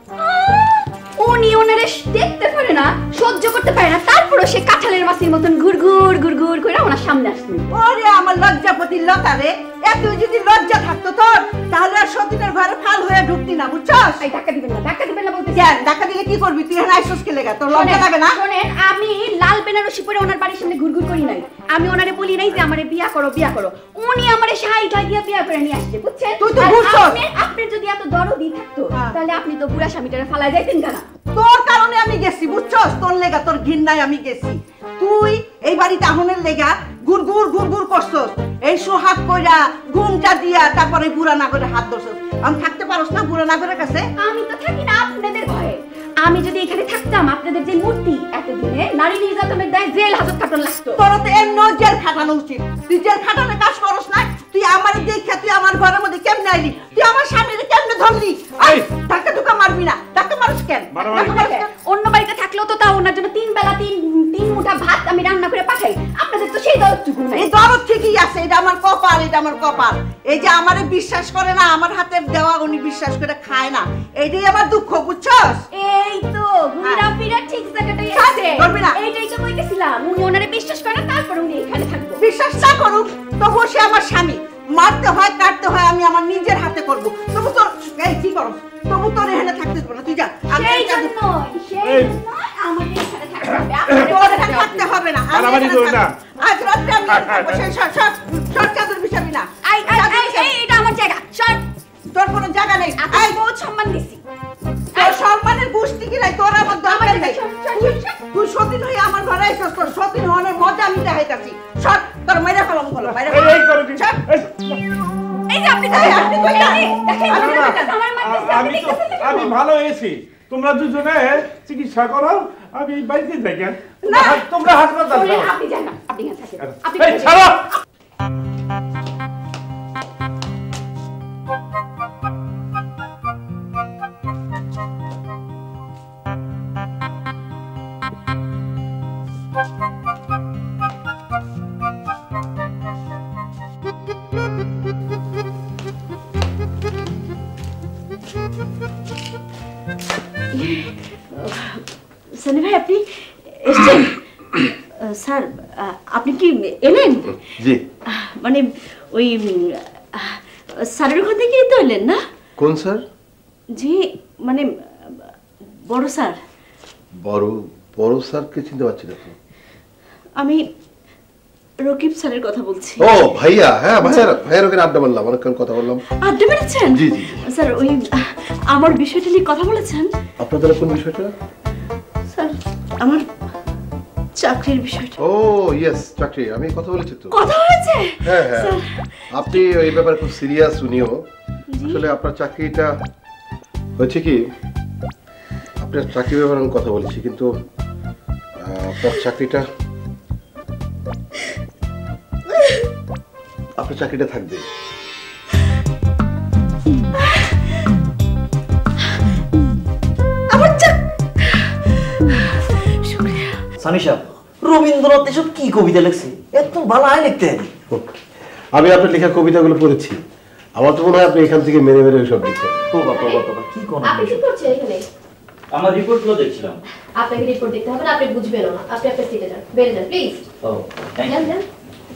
উনি ওনারে দেখতে পারে না, সহ্য করতে পারে না, তারপরও সে কাঁঠালের মাছের মতন ঘুরঘুর ঘুরঘুর করে ওনার সামনে আসছে। ওরে আমার লজ্জাপতি লতা রে, এত যদি লজ্জা থাকতো তোর তাহলে আর সতীনের ঘরে ফাল হয়ে ঢুকতি না, বুঝছস? এই ধাক্কা দিবেন না, ধাক্কা দিবেন না বলতে। কেন ধাক্কা দিলে কি করবি তুই? এখানে আইসস কে লাগা? তোর লজ্জা লাগে না? শুনেন, আমি লাল বেনারসি পরে ওনার বাড়ির সামনে ঘুরঘুর করি নাই, আমি ওনারে বলি নাই যে আমারে বিয়া করো বিয়া করো, উনি আমারে শাড়ি ঠাই দিয়ে বিয়া করে নিয়ে আসছে, বুঝছেন? তুই তো ঘুরছস। আপনার যদি এত দরদি থাকতো তাহলে আপনি তো বুড়া স্বামীটারে ফালাই যাইতেন কেন? তোর কারণে আমি গেছি, বুঝছস? তোর লেগা, তোর ঘৃণায় আমি গেছি। তুই এই বাড়িতে আহনের লেগা গুড়গুড় গুড়গুড় করছস, এই সোহাগ কইরা ঘুমটা দিয়া তারপরে বুড়া নাগরে হাত ধরছস। আমি থাকতে পারস না বুড়া নাগরের কাছে? আমি তো থাকি না আপনাদের ভয়ে। আমি যদি এখানে থাকতাম, আপনাদের যে মূর্তি এতদিনে নারী নির্যাতনের দায়ে জেল হাজত কাটানো লাগতো। তোর তো এমন জেল খাটানো উচিত। তুই জেল খাটানোর কাজ করস না। তুই আমার দেখা তুই আমার ঘরের মধ্যে কেমনে আইলি? তুই আমার স্বামীরে কেমনে ধরলি? ধাক্কা ধুকা মারবি না, ধাক্কা মারস কেন? অন্য বাড়িতে থাকলেও তো তাও ওনার জন্য তিন বেলা তিন তিন মুঠা ভাত আমি রান্না করে পাঠাই, আপনাদের তো সেই দরদটুকু নাই। এই দরদ ঠিকই আছে, এটা আমার কপাল, এটা আমার কপাল। এই যে আমারে বিশ্বাস করে না, আমার হাতের দেওয়া উনি বিশ্বাস করে খায় না, এইটাই আমার দুঃখ, বুঝছস? এই তো ঘুরা ফিরা ঠিক জায়গাটাই আছে। এইটাই তো কইতেছিলাম, উনি ওনারে বিশ্বাস করে না, তারপর উনি এখানে থাকবো। বিশ্বাস না করুক তবু সে আমার স্বামী, মারতে হয় কাটতে হয় আমি আমার নিজের হাতে করব। তবু তোর এই কি করো, তবু তোর এখানে থাকতে দেব না। তুই যা। সেই জন্যই সেই জন্যই আমাকে এখানে থাকতে হবে। তোর এখানে থাকতে হবে না, আমি এখানে থাকব। আজ রাতে আমি থাকবো। সেই সব সব সব চাদর বিছাবি না। আই আই আই এটা আমার জায়গা। সর। তোর কোনো জায়গা নেই। আমি বহুত সম্মান দিছি। তোর সম্মানের গোষ্ঠী কি নাই? তোর আমার দরকার নেই। তুই সতীন হয়ে আমার ঘরে এসেছিস, তোর সতীন হওয়ার মজা আমি দেখাইতাছি। সর, তোর মেরে ফেলাম বলো, মেরে ফেলাম। এই করে দিস। এই যে আপনি আপনি কই না? দেখেন আমার মারতেছে। আমি তো আমি ভালো হয়েছি, তোমরা দুজনে চিকিৎসা করো, আমি বাড়িতে যাই। কেন তোমরা হাসপাতাল যাও? আপনি যান না, আপনি এখানে থাকেন। আপনি এই ছাড়ো। সানি ভাই আপনি এসেছেন? স্যার আপনি কি এলেন? জি। মানে ওই স্যারের ওখান থেকে তো এলেন না? কোন স্যার? জি মানে বড় স্যার। বড় বড় স্যারকে চিনতে পারছি না তো। আমি রকিব স্যারের কথা বলছি। ও ভাইয়া, হ্যাঁ ভাইয়া, ভাইয়ার ওখানে আড্ডা মারলাম, অনেকক্ষণ কথা বললাম। আড্ডা মেরেছেন? জি জি। স্যার ওই আমার বিষয়টা নিয়ে কথা বলেছেন? আপনাদের কোন বিষয়টা? স্যার আমার চাকরির বিষয়টা। ও ইয়েস, চাকরি। আমি কথা বলেছি তো। কথা হয়েছে? হ্যাঁ হ্যাঁ। আপনি এই ব্যাপারে খুব সিরিয়াস উনিও। আসলে আপনার চাকরিটা হচ্ছে কি, আপনার চাকরির ব্যাপারে আমি কথা বলেছি, কিন্তু আপনার চাকরিটা চাকরিটা থাকবে। সানি সাহেব, রবীন্দ্রনাথ এসব কি কবিতা লিখছে? এত ভালো আয় লিখতে হয়। আমি আপনার লেখা কবিতাগুলো পড়েছি, আমার তো মনে হয় আপনি এখান থেকে মেরে মেরে সব লিখছেন। ও বাবা বাবা, কি কোন আপনি কি করছেন এখানে? আমার রিপোর্টগুলো দেখছিলাম। আপনাকে রিপোর্ট দেখতে হবে না, আপনি বুঝবেন না। আপনি আপনার সিটে যান, বেরিয়ে যান প্লিজ। ও থ্যাংক যান যান।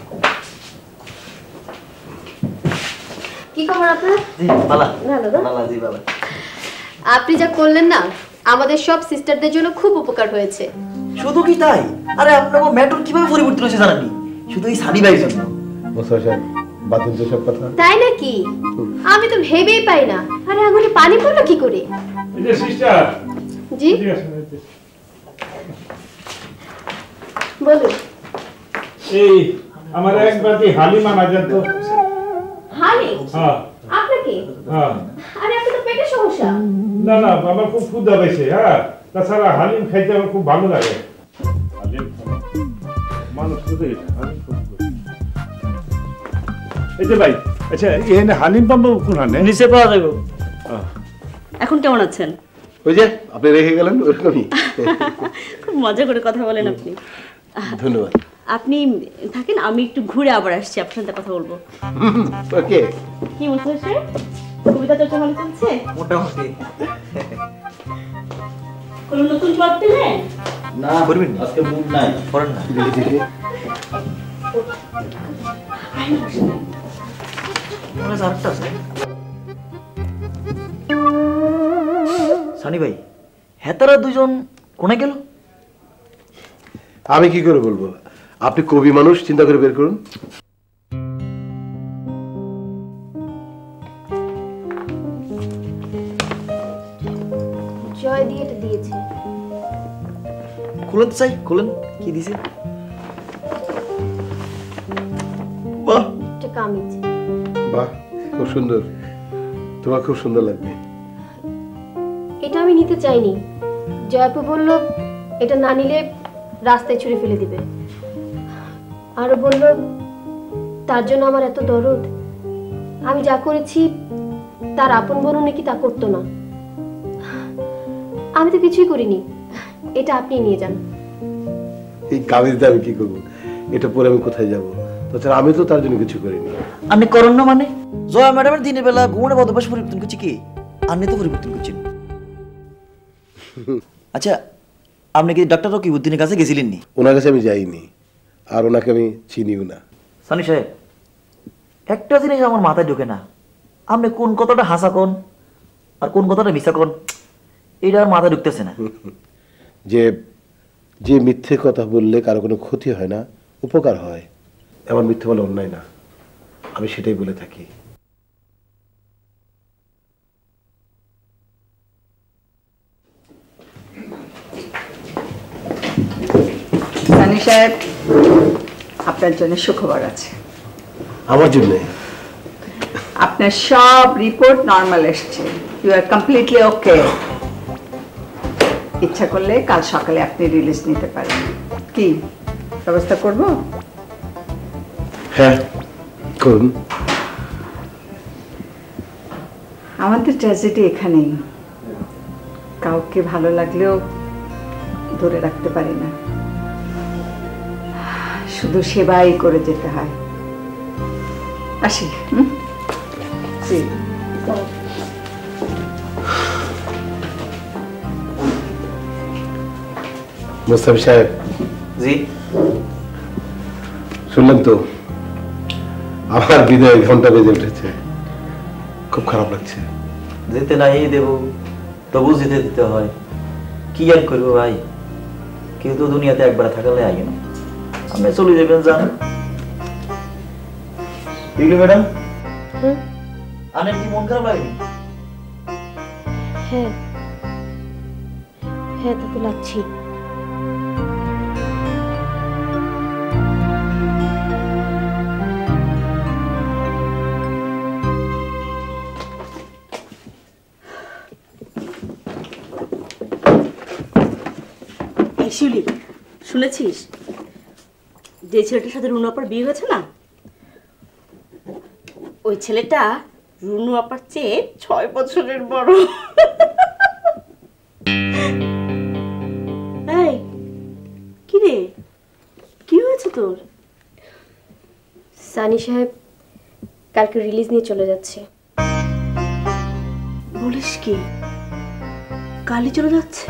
কি খবর আপনার? জি বালা। ভালো না? বালা জি বালা। আপনি যা করলেন না, আমাদের সব সিস্টারদের জন্য খুব উপকার হয়েছে। শুধু কি তাই? আরে আপনার ম্যাটার কিভাবে পরিবর্তন হয়েছে জানেননি? শুধু এই সানি ভাইয়ের জন্য। মোস্তফা সাহেব, বাতিল তো সব কথা। তাই নাকি? আমি তো ভেবেই পাই না। আরে আগুনে পানি পড়লো কি করে? এই যে সিস্টার। জি বলুন। এই আমার এক বাটি হালিমা মাজান তো। হালিম? হ্যাঁ। আপনাকে? হ্যাঁ। আরে আপনার তো পেটের সমস্যা। না না, আমার খুব ক্ষুধা পেয়েছে। হ্যাঁ, তাছাড়া হালিম খাইতে আমার খুব ভালো লাগে। হালিম মানুষ খুঁজে এই যে ভাই, আচ্ছা এখানে হালিম পাবো কোনখানে? নিচে পাওয়া যাবে। এখন কেমন আছেন? ওই যে আপনি রেখে গেলেন ওরকমই। খুব মজা করে কথা বলেন আপনি। ধন্যবাদ। আপনি থাকেন, আমি একটু ঘুরে আবার আসছি, আপনার সাথে কথা বলবো। ওকে। কি মুস্তফা সাহেব, কবিতা চর্চা ভালো চলছে? মোটামুটি। কোনো নতুন প্লট পেলেন? না করবেন, আজকে মুড নাই। করেন না। দেখি দেখি। সানি ভাই, হেতারা দুজন কোনে গেল? আমি কি করে বলবো? আপনি কবি মানুষ, চিন্তা করে বের করুন। জয় দিয়ে এটা দিয়েছে। খুলেন তো চাই, খুলেন। কি দিছে? বাহ, এটা কামিজ। বাহ, খুব সুন্দর। তোমার খুব সুন্দর লাগবে। এটা আমি নিতে চাইনি। জয়পু বলল এটা না নিলে রাস্তায় ছুঁড়ে ফেলে দিবে। আরো বলল তার জন্য আমার এত দরদ। আমি যা করেছি তার আপন বোনও নাকি তা করতো না। আমি তো কিছুই করিনি। এটা আপনি নিয়ে যান। এই কামিজটা আমি কি করবো? এটা পরে আমি কোথায় যাবো? তাছাড়া আমি তো তার জন্য কিছু করিনি। আপনি করেন না মানে? জয়া ম্যাডামের দিনের বেলা ঘুমনে বদভ্যাস পরিবর্তন করছি কি? আপনি তো পরিবর্তন করছেন। আচ্ছা, আপনি কি ডাক্তার রকিবউদ্দিনের কাছে গেছিলেন নি? ওনার কাছে আমি যাইনি, আর ওনাকে আমি চিনিও না। সানি সাহেব, একটা জিনিস আমার মাথায় ঢোকে না। আপনি কোন কথাটা হাসা কোন আর কোন কথাটা মিশা কোন, এটা আর মাথায় ঢুকতেছে না। যে যে মিথ্যে কথা বললে কারো কোনো ক্ষতি হয় না, উপকার হয়, এমন মিথ্যে বলে অন্যায় না, আমি সেটাই বলে থাকি। সানি সাহেব, আপনার জন্য সুখবর আছে। আমার জন্য? আপনার সব রিপোর্ট নরমাল এসছে। You are completely okay. ইচ্ছা করলে কাল সকালে আপনি রিলিজ নিতে পারেন। কি ব্যবস্থা করব? হ্যাঁ করুন। আমাদের ট্র্যাজেডি এখানেই। কাউকে ভালো লাগলেও ধরে রাখতে পারি না, শুধু সেবাই করে যেতে হয়। আসি। জি মুস্তাফি সাহেব। জি শুনলেন তো, আমার বিদায়ের ঘন্টা বেজে উঠেছে। খুব খারাপ লাগছে। যেতে নাই দেব, তবু যেতে দিতে হয়। কি আর করবো ভাই, কেউ তো দুনিয়াতে একবার থাকলে আগে না। আপনি চলে যাবেন, যান। ম্যাডাম, আনের কি মন খারাপ লাগেনি? হ্যাঁ হ্যাঁ, তা তো লাগছি। শিউলি, শুনেছিস যে ছেলেটার সাথে রুনাপার বিয়ে হয়েছে না, ওই ছেলেটা রুনু আপার চেয়ে ছয় বছরের বড়। এই কি রে, কি হয়েছে তোর? সানি সাহেব কালকে রিলিজ নিয়ে চলে যাচ্ছে। বলিস কি, কালই চলে যাচ্ছে?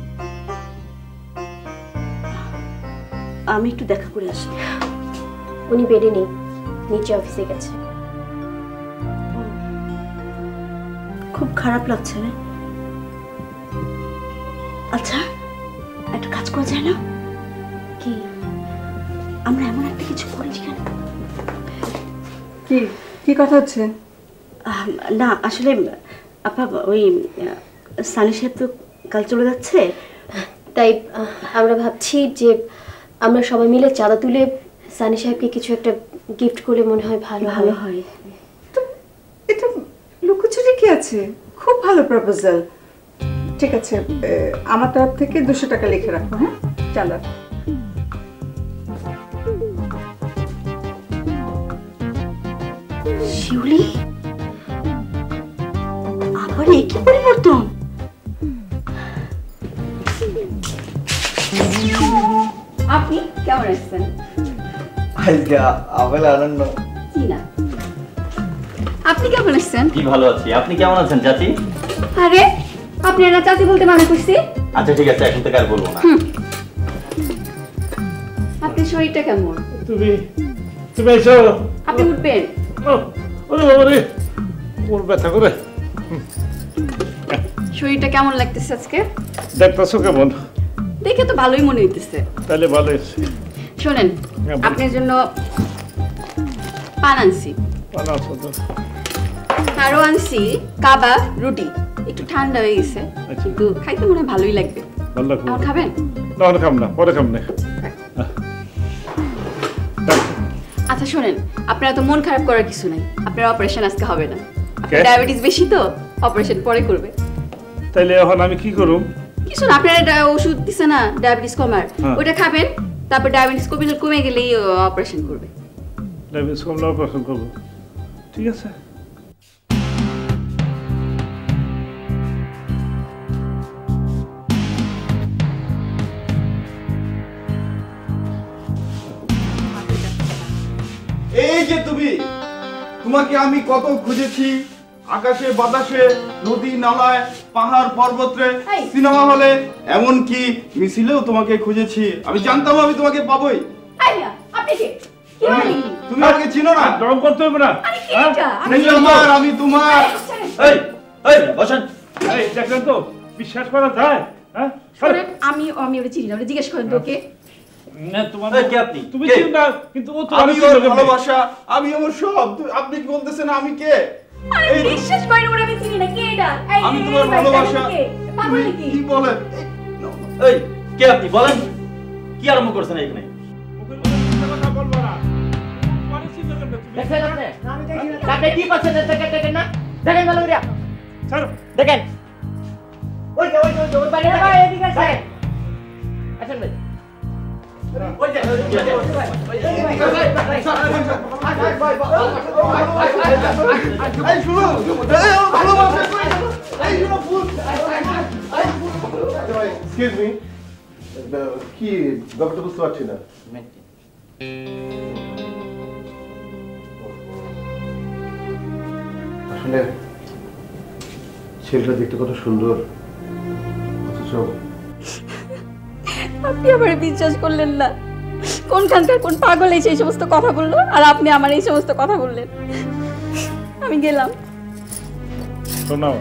আমি একটু দেখা করে আসি। উনি বেডে নেই, নিচে অফিসে গেছে। খুব খারাপ লাগছে রে। আচ্ছা একটা কাজ করা যায় না? কি? আমরা এমন একটা কিছু করি কেন? কি কি কথা হচ্ছে? না আসলে আপা, ওই সানি সাহেব তো কাল চলে যাচ্ছে, তাই আমরা ভাবছি যে আমরা সবাই মিলে চাঁদা তুলে সানি সাহেবকে কিছু একটা গিফট করলে মনে হয় ভালো ভালো হয়। তো এটা লুকোচুরি কি আছে? খুব ভালো প্রপোজাল। ঠিক আছে, আমার তরফ থেকে দুশো টাকা লিখে রাখো। হ্যাঁ, চাঁদা। শিউলি, আবার একই পরিবর্তন? আপনি কেমন আছেন? আজকে আবেল আনন্দ। জি না, আপনি কেমন আছেন? কি ভালো আছি, আপনি কেমন আছেন চাচি? আরে আপনি না চাচি বলতে মানা করছি। আচ্ছা ঠিক আছে, এখন থেকে আর বলবো না। আপনার শরীরটা কেমন? তুমি তুমি এসো। আপনি উঠবেন? ওরে বাবা রে, ওর ব্যথা করে। শরীরটা কেমন লাগতেছে আজকে? দেখতেছো কেমন? দেখে তো ভালোই মনে হইতেছে। তাহলে ভালো হয়েছে। শোনেন, আপনার জন্য পান আনছি, আরো আনছি কাবাব, রুটি। একটু ঠান্ডা হয়ে গেছে, কিন্তু খাইতে মনে হয় ভালোই লাগবে। ভালো লাগবে। আমার খাবেন? না না, খাম না, পরে খাম না। আচ্ছা শোনেন, আপনার তো মন খারাপ করার কিছু নাই। আপনার অপারেশন আজকে হবে না। কে? ডায়াবেটিস বেশি তো, অপারেশন পরে করবে। তাইলে এখন আমি কি করব? কিছু না, আপনার একটা ওষুধ দিছে না ডায়াবেটিস কমার, হ্যাঁ। ওটা খাবেন। তারপর ডায়াবেটিস কমে কমে গেলেই অপারেশন করবে। ডায়াবেটিস কমলে অপারেশন করব, ঠিক আছে? এই যে তুমি, তোমাকে আমি কত খুঁজেছি, আকাশে বাতাসে, নদী নালায়, পাহাড় পর্বতে, সিনেমা হলে, এমন কি মিছিলেও তোমাকে খুঁজেছি। আমি জানতাম আমি তোমাকে পাবোই। আপনি কে? তুমি আমাকে চিনো না? ডং করতে হবে না। তুমি আমার, আমি তোমার। এই এই বসেন। এই দেখেন তো, বিশ্বাস করা যায়? হ্যাঁ, শোনেন, আমি আমি ওটা চিনি না, ওটা জিজ্ঞেস করেন তো ওকে। না তোমার কে আপনি? তুমি চিনো না, কিন্তু ও তো আমি ওর ভালোবাসা, আমি আমার সব। আপনি কি বলতেছেন আমি কে? আরে বিশ্বাস করেন, ওটা আমি চিনি না। কে এটা? এই আমি তোমার ভালোবাসা। পাগল নাকি? কি বলেন? এই কে আপনি বলেন, কি আরম্ভ করছেন এখানে? কথা বলবো না। দেখেন আপনি, আপনি কি করছেন? দেখেন দেখেন না, দেখেন ভালো করে। স্যার দেখেন, ওই যে ওই যে ওই যে ওই বাড়ি ভাই এদিকে আসেন। আসেন ভাই। ওই যে ওই যে এই শুনো, এই ভালোবাসা কই? এই শুনো ফুল। এক্সকিউজ মি, কি ব্যাপারটা বুঝতে পারছি না। আসলে ছেলেটা দেখতে কত সুন্দর, অথচ আপনি আমার বিশ্বাস করলেন না। কোনখানকার কোন পাগল এসে এই সমস্ত কথা বললো, আর আপনি আমার এই সমস্ত কথা বললেন। আমি গেলাম। শোনাও,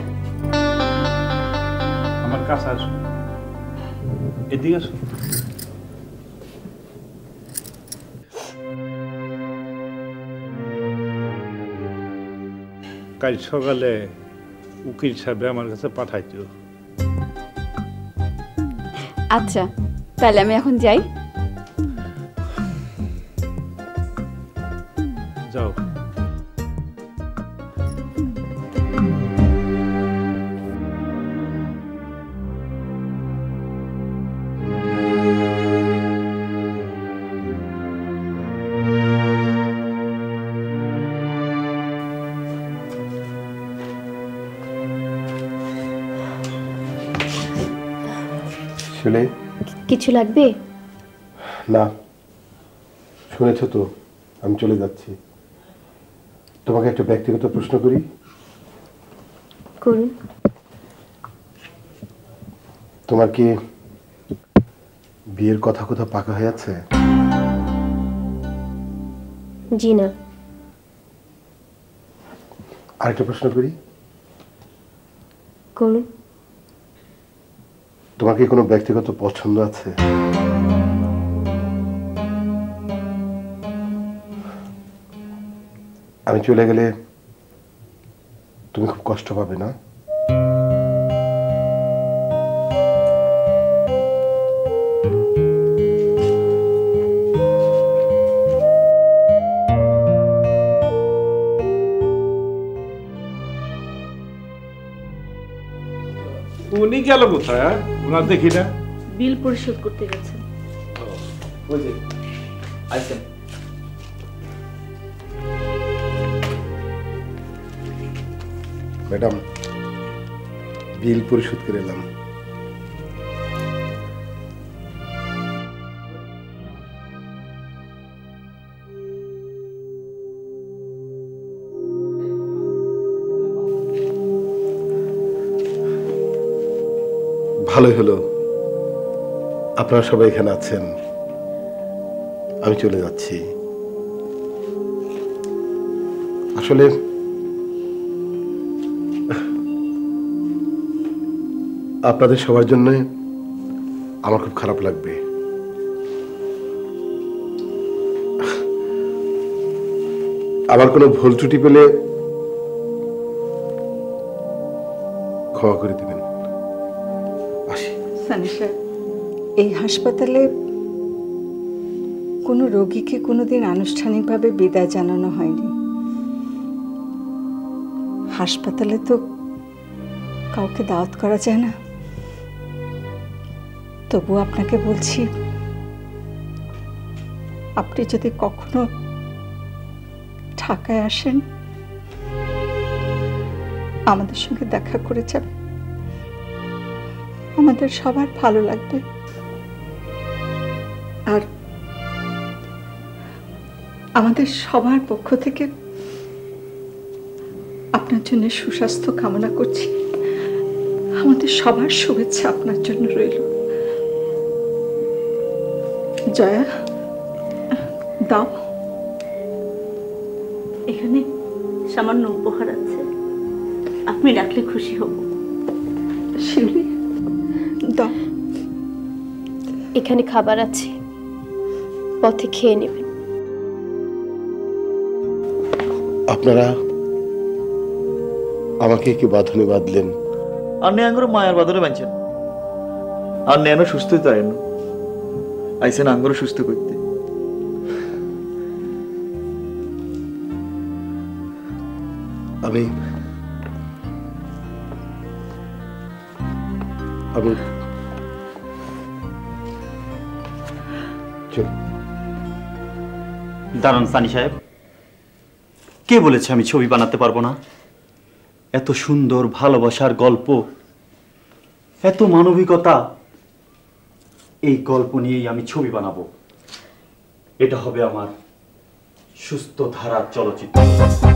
আমার কাছে আসো, এদিকে আসো। কাল সকালে উকিল সাহেব আমার কাছে পাঠাইতো। আচ্ছা তাহলে আমি এখন যাই। যাও। শুনে কিছু লাগবে? না, শুনেছ তো আমি চলে যাচ্ছি। তোমাকে একটা ব্যক্তিগত প্রশ্ন করি। করুন। তোমার কি বিয়ের কথা কোথাও পাকা হয়ে আছে? জি না। আরেকটা প্রশ্ন করি। করুন। তোমার কি কোনো ব্যক্তিগত পছন্দ আছে? আমি চলে গেলে তুমি খুব কষ্ট পাবে না? উনি গেল কোথায়? ওনার দেখি না। বিল পরিশোধ করতে গেছেন। বুঝি আইছেন। ম্যাডাম, বিল পরিশোধ করে এলাম। ভালোই হলো আপনারা সবাই এখানে আছেন। আমি চলে যাচ্ছি। আসলে আপনাদের সবার জন্য আমার খুব খারাপ লাগবে। আমার কোনো ভুল ত্রুটি পেলে ক্ষমা করে দিবেন। সানি সাহেব, এই হাসপাতালে কোনো রোগীকে কোনোদিন আনুষ্ঠানিকভাবে বিদায় জানানো হয়নি। হাসপাতালে তো কাউকে দাওয়াত করা যায় না। তবু আপনাকে বলছি, আপনি যদি কখনো ঢাকায় আসেন আমাদের সঙ্গে দেখা করে যাবেন। আমাদের সবার ভালো লাগবে। আর আমাদের সবার পক্ষ থেকে আপনার জন্য সুস্বাস্থ্য কামনা করছি। আমাদের সবার শুভেচ্ছা আপনার জন্য রইল। জয়া, দাও। এখানে সামান্য উপহার আছে, আপনি রাখলে খুশি হব। শিউলি, দাও। এখানে খাবার আছে, পথে খেয়ে নেবেন। আপনারা আমাকে কি বাঁধনে বাঁধলেন? আর নে আঙ্গুর মায়ের বাঁধনে বাঁধছেন। আর নেন সুস্থ তো আইন আইসেন আঙ্গুর সুস্থ করতে। আমি আমি দাঁড়ান সানি সাহেব, কে বলেছে আমি ছবি বানাতে পারবো না? এত সুন্দর ভালোবাসার গল্প, এত মানবিকতা, এই গল্প নিয়েই আমি ছবি বানাবো। এটা হবে আমার সুস্থ ধারার চলচ্চিত্র।